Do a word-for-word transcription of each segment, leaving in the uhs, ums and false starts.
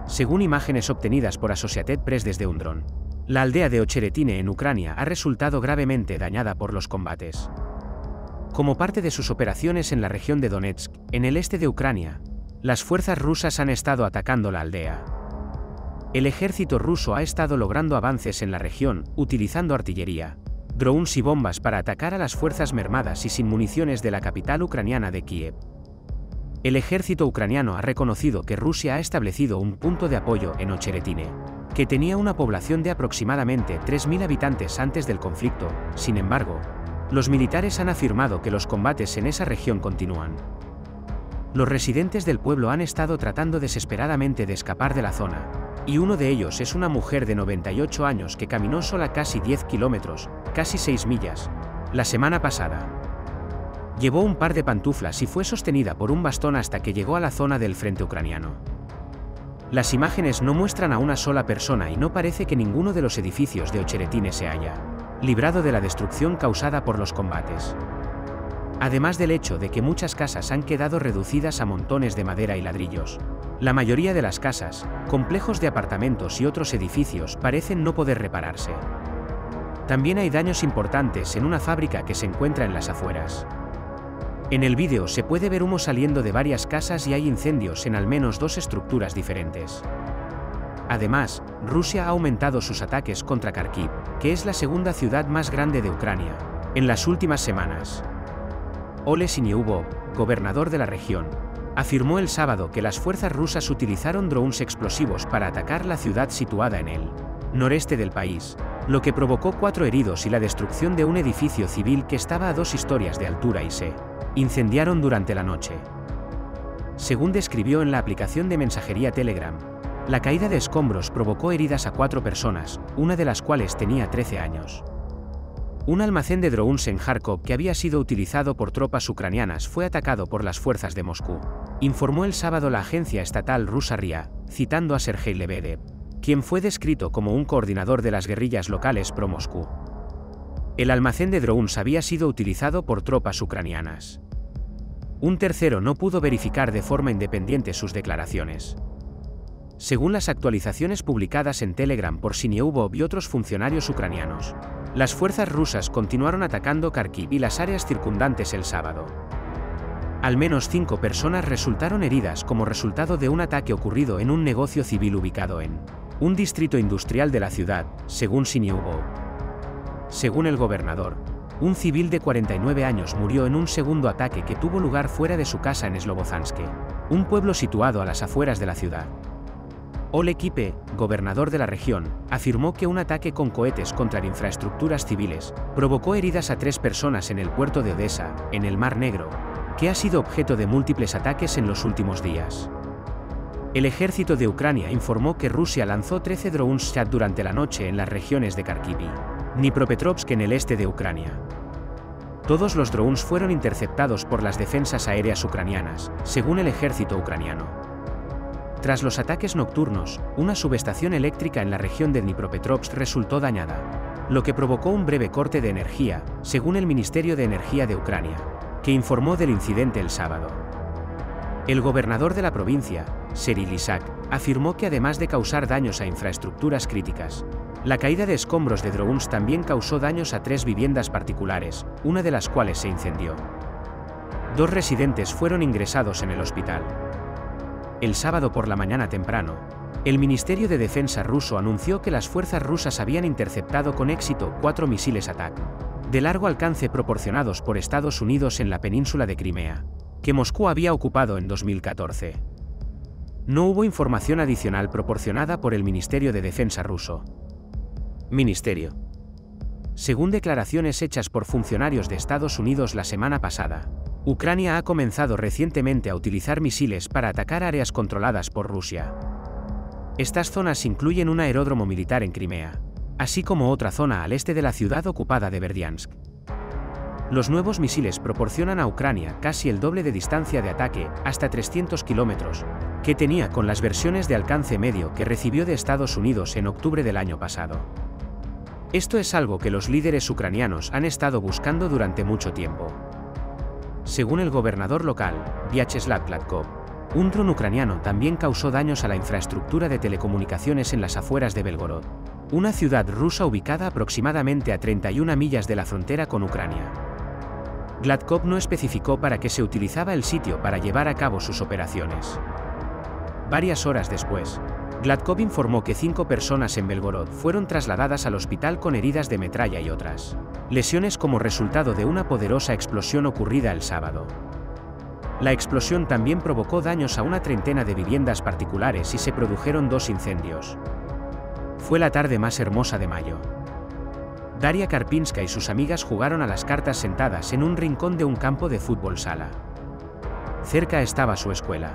Según imágenes obtenidas por Associated Press desde un dron, la aldea de Ocheretine en Ucrania ha resultado gravemente dañada por los combates. Como parte de sus operaciones en la región de Donetsk, en el este de Ucrania, las fuerzas rusas han estado atacando la aldea. El ejército ruso ha estado logrando avances en la región, utilizando artillería, drones y bombas para atacar a las fuerzas mermadas y sin municiones de la capital ucraniana de Kiev. El ejército ucraniano ha reconocido que Rusia ha establecido un punto de apoyo en Ocheretine, que tenía una población de aproximadamente tres mil habitantes antes del conflicto. Sin embargo, los militares han afirmado que los combates en esa región continúan. Los residentes del pueblo han estado tratando desesperadamente de escapar de la zona, y uno de ellos es una mujer de noventa y ocho años que caminó sola casi diez kilómetros, casi seis millas, la semana pasada. Llevó un par de pantuflas y fue sostenida por un bastón hasta que llegó a la zona del frente ucraniano. Las imágenes no muestran a una sola persona y no parece que ninguno de los edificios de Ocheretine se haya librado de la destrucción causada por los combates. Además del hecho de que muchas casas han quedado reducidas a montones de madera y ladrillos, la mayoría de las casas, complejos de apartamentos y otros edificios parecen no poder repararse. También hay daños importantes en una fábrica que se encuentra en las afueras. En el vídeo se puede ver humo saliendo de varias casas y hay incendios en al menos dos estructuras diferentes. Además, Rusia ha aumentado sus ataques contra Kharkiv, que es la segunda ciudad más grande de Ucrania, en las últimas semanas. Ole Sinyubov, gobernador de la región, afirmó el sábado que las fuerzas rusas utilizaron drones explosivos para atacar la ciudad situada en el noreste del país, lo que provocó cuatro heridos y la destrucción de un edificio civil que estaba a dos historias de altura y se incendiaron durante la noche. Según describió en la aplicación de mensajería Telegram, la caída de escombros provocó heridas a cuatro personas, una de las cuales tenía trece años. Un almacén de drones en Kharkov que había sido utilizado por tropas ucranianas fue atacado por las fuerzas de Moscú, informó el sábado la agencia estatal rusa R I A, citando a Sergei Lebedev, quien fue descrito como un coordinador de las guerrillas locales pro-Moscú. El almacén de drones había sido utilizado por tropas ucranianas. Un tercero no pudo verificar de forma independiente sus declaraciones. Según las actualizaciones publicadas en Telegram por Sinyubov y otros funcionarios ucranianos, las fuerzas rusas continuaron atacando Kharkiv y las áreas circundantes el sábado. Al menos cinco personas resultaron heridas como resultado de un ataque ocurrido en un negocio civil ubicado en un distrito industrial de la ciudad, según Sinyubov. Según el gobernador, un civil de cuarenta y nueve años murió en un segundo ataque que tuvo lugar fuera de su casa en Slobozhanske, un pueblo situado a las afueras de la ciudad. Ole Kipe, gobernador de la región, afirmó que un ataque con cohetes contra infraestructuras civiles provocó heridas a tres personas en el puerto de Odessa, en el Mar Negro, que ha sido objeto de múltiples ataques en los últimos días. El ejército de Ucrania informó que Rusia lanzó trece drones Shahed durante la noche en las regiones de Kharkiv y Dnipropetrovsk en el este de Ucrania. Todos los drones fueron interceptados por las defensas aéreas ucranianas, según el ejército ucraniano. Tras los ataques nocturnos, una subestación eléctrica en la región de Dnipropetrovsk resultó dañada, lo que provocó un breve corte de energía, según el Ministerio de Energía de Ucrania, que informó del incidente el sábado. El gobernador de la provincia, Serhiy Lysak, afirmó que además de causar daños a infraestructuras críticas, la caída de escombros de drones también causó daños a tres viviendas particulares, una de las cuales se incendió. Dos residentes fueron ingresados en el hospital. El sábado por la mañana temprano, el Ministerio de Defensa ruso anunció que las fuerzas rusas habían interceptado con éxito cuatro misiles Attack de largo alcance proporcionados por Estados Unidos en la península de Crimea, que Moscú había ocupado en dos mil catorce. No hubo información adicional proporcionada por el Ministerio de Defensa ruso. Ministerio. Según declaraciones hechas por funcionarios de Estados Unidos la semana pasada, Ucrania ha comenzado recientemente a utilizar misiles para atacar áreas controladas por Rusia. Estas zonas incluyen un aeródromo militar en Crimea, así como otra zona al este de la ciudad ocupada de Berdiansk. Los nuevos misiles proporcionan a Ucrania casi el doble de distancia de ataque, hasta trescientos kilómetros, que tenía con las versiones de alcance medio que recibió de Estados Unidos en octubre del año pasado. Esto es algo que los líderes ucranianos han estado buscando durante mucho tiempo. Según el gobernador local, Vyacheslav Gladkov, Un dron ucraniano también causó daños a la infraestructura de telecomunicaciones en las afueras de Belgorod, una ciudad rusa ubicada aproximadamente a treinta y una millas de la frontera con Ucrania. Gladkov no especificó para qué se utilizaba el sitio para llevar a cabo sus operaciones. Varias horas después, Gladkov informó que cinco personas en Belgorod fueron trasladadas al hospital con heridas de metralla y otras lesiones como resultado de una poderosa explosión ocurrida el sábado. La explosión también provocó daños a una treintena de viviendas particulares y se produjeron dos incendios. Fue la tarde más hermosa de mayo. Daria Karpinska y sus amigas jugaron a las cartas sentadas en un rincón de un campo de fútbol sala. Cerca estaba su escuela.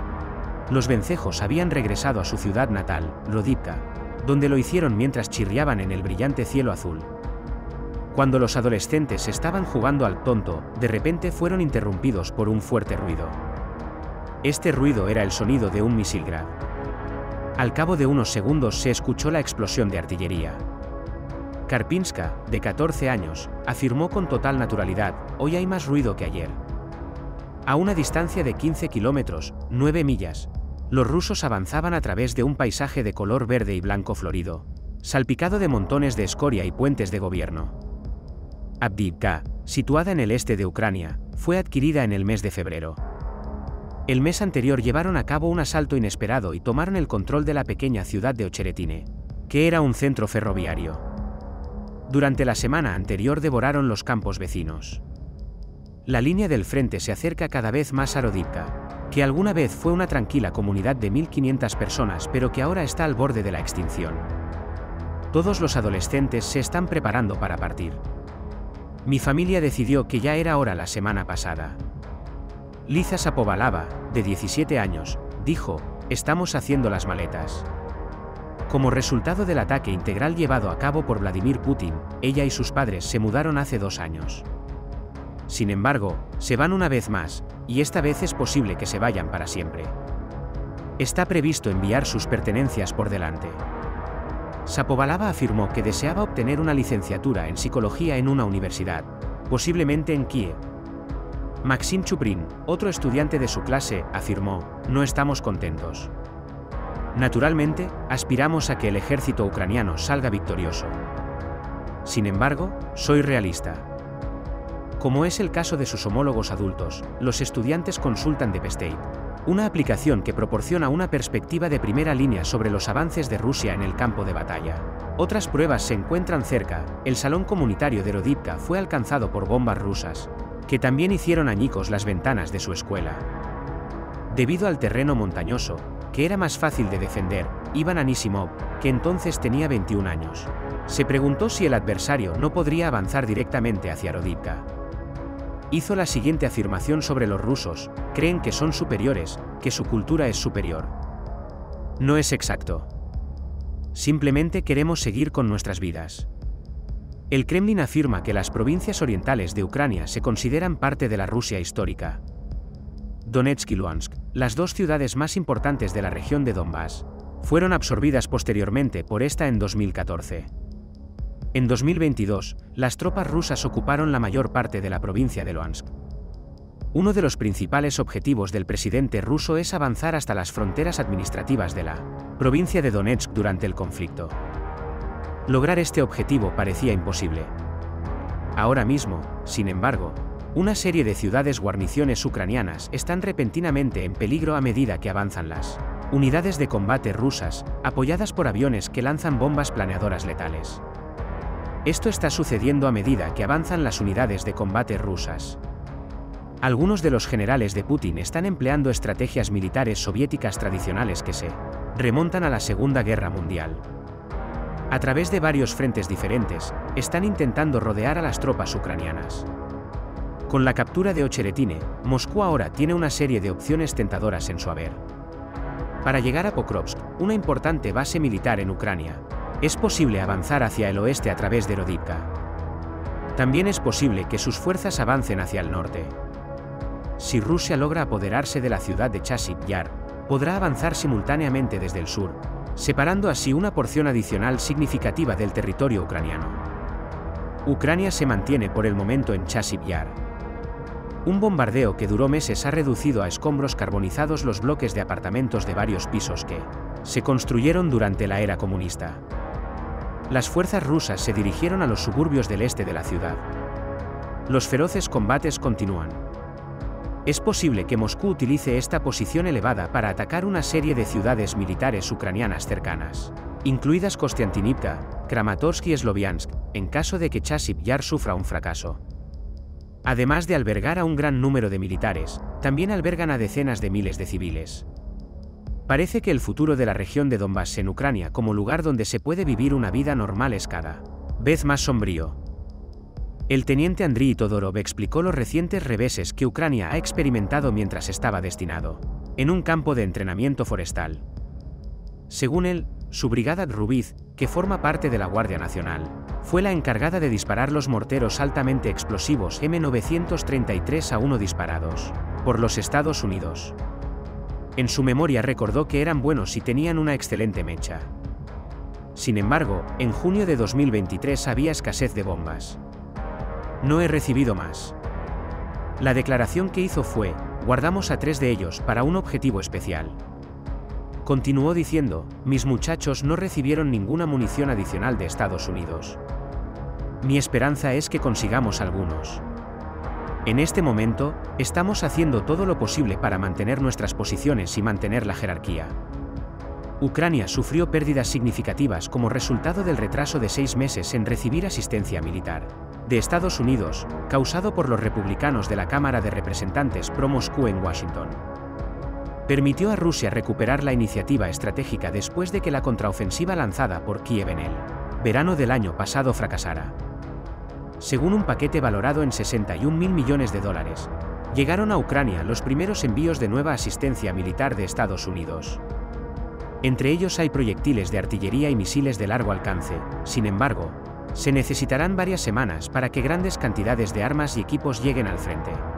Los vencejos habían regresado a su ciudad natal, Rodivka, donde lo hicieron mientras chirriaban en el brillante cielo azul. Cuando los adolescentes estaban jugando al tonto, de repente fueron interrumpidos por un fuerte ruido. Este ruido era el sonido de un misil Grad. Al cabo de unos segundos se escuchó la explosión de artillería. Karpinska, de catorce años, afirmó con total naturalidad: hoy hay más ruido que ayer. A una distancia de quince kilómetros, nueve millas, los rusos avanzaban a través de un paisaje de color verde y blanco florido, salpicado de montones de escoria y puentes de gobierno. Avdiivka, situada en el este de Ucrania, fue adquirida en el mes de febrero. El mes anterior llevaron a cabo un asalto inesperado y tomaron el control de la pequeña ciudad de Ocheretine, que era un centro ferroviario. Durante la semana anterior devoraron los campos vecinos. La línea del frente se acerca cada vez más a Rodivka, que alguna vez fue una tranquila comunidad de mil quinientas personas pero que ahora está al borde de la extinción. Todos los adolescentes se están preparando para partir. Mi familia decidió que ya era hora la semana pasada. Liza Sapovalava, de diecisiete años, dijo: estamos haciendo las maletas. Como resultado del ataque integral llevado a cabo por Vladimir Putin, ella y sus padres se mudaron hace dos años. Sin embargo, se van una vez más, y esta vez es posible que se vayan para siempre. Está previsto enviar sus pertenencias por delante. Sapovalava afirmó que deseaba obtener una licenciatura en psicología en una universidad, posiblemente en Kiev. Maxim Chuprin, otro estudiante de su clase, afirmó: no estamos contentos. Naturalmente, aspiramos a que el ejército ucraniano salga victorioso. Sin embargo, soy realista. Como es el caso de sus homólogos adultos, los estudiantes consultan DeepState, una aplicación que proporciona una perspectiva de primera línea sobre los avances de Rusia en el campo de batalla. Otras pruebas se encuentran cerca. El salón comunitario de Rodivka fue alcanzado por bombas rusas, que también hicieron añicos las ventanas de su escuela. Debido al terreno montañoso, que era más fácil de defender, Ivan Anisimov, que entonces tenía veintiún años, se preguntó si el adversario no podría avanzar directamente hacia Rodivka. Hizo la siguiente afirmación sobre los rusos: creen que son superiores, que su cultura es superior. No es exacto. Simplemente queremos seguir con nuestras vidas. El Kremlin afirma que las provincias orientales de Ucrania se consideran parte de la Rusia histórica. Donetsk y Luhansk, las dos ciudades más importantes de la región de Donbass, fueron absorbidas posteriormente por esta en dos mil catorce. En dos mil veintidós, las tropas rusas ocuparon la mayor parte de la provincia de Luhansk. Uno de los principales objetivos del presidente ruso es avanzar hasta las fronteras administrativas de la provincia de Donetsk durante el conflicto. Lograr este objetivo parecía imposible. Ahora mismo, sin embargo, una serie de ciudades guarniciones ucranianas están repentinamente en peligro a medida que avanzan las unidades de combate rusas, apoyadas por aviones que lanzan bombas planeadoras letales. Esto está sucediendo a medida que avanzan las unidades de combate rusas. Algunos de los generales de Putin están empleando estrategias militares soviéticas tradicionales que se remontan a la Segunda Guerra Mundial. A través de varios frentes diferentes, están intentando rodear a las tropas ucranianas. Con la captura de Ocheretine, Moscú ahora tiene una serie de opciones tentadoras en su haber. Para llegar a Pokrovsk, una importante base militar en Ucrania, es posible avanzar hacia el oeste a través de Rodivka. También es posible que sus fuerzas avancen hacia el norte. Si Rusia logra apoderarse de la ciudad de Chasiv Yar, podrá avanzar simultáneamente desde el sur, separando así una porción adicional significativa del territorio ucraniano. Ucrania se mantiene por el momento en Chasiv Yar. Un bombardeo que duró meses ha reducido a escombros carbonizados los bloques de apartamentos de varios pisos que se construyeron durante la era comunista. Las fuerzas rusas se dirigieron a los suburbios del este de la ciudad. Los feroces combates continúan. Es posible que Moscú utilice esta posición elevada para atacar una serie de ciudades militares ucranianas cercanas, incluidas Kostiantynivka, Kramatorsk y Sloviansk, en caso de que Chasiv Yar sufra un fracaso. Además de albergar a un gran número de militares, también albergan a decenas de miles de civiles. Parece que el futuro de la región de Donbass en Ucrania como lugar donde se puede vivir una vida normal es cada vez más sombrío. El teniente Andriy Todorov explicó los recientes reveses que Ucrania ha experimentado mientras estaba destinado en un campo de entrenamiento forestal. Según él, su brigada Rubiz, que forma parte de la Guardia Nacional, fue la encargada de disparar los morteros altamente explosivos eme novecientos treinta y tres A uno disparados por los Estados Unidos. En su memoria recordó que eran buenos y tenían una excelente mecha. Sin embargo, en junio de dos mil veintitrés había escasez de bombas. No he recibido más. La declaración que hizo fue, guardamos a tres de ellos para un objetivo especial. Continuó diciendo, mis muchachos no recibieron ninguna munición adicional de Estados Unidos. Mi esperanza es que consigamos algunos. En este momento, estamos haciendo todo lo posible para mantener nuestras posiciones y mantener la jerarquía. Ucrania sufrió pérdidas significativas como resultado del retraso de seis meses en recibir asistencia militar de Estados Unidos, causado por los republicanos de la Cámara de Representantes pro-Moscú en Washington. Permitió a Rusia recuperar la iniciativa estratégica después de que la contraofensiva lanzada por Kiev en el verano del año pasado fracasara. Según un paquete valorado en sesenta y un mil millones de dólares, llegaron a Ucrania los primeros envíos de nueva asistencia militar de Estados Unidos. Entre ellos hay proyectiles de artillería y misiles de largo alcance. Sin embargo, se necesitarán varias semanas para que grandes cantidades de armas y equipos lleguen al frente.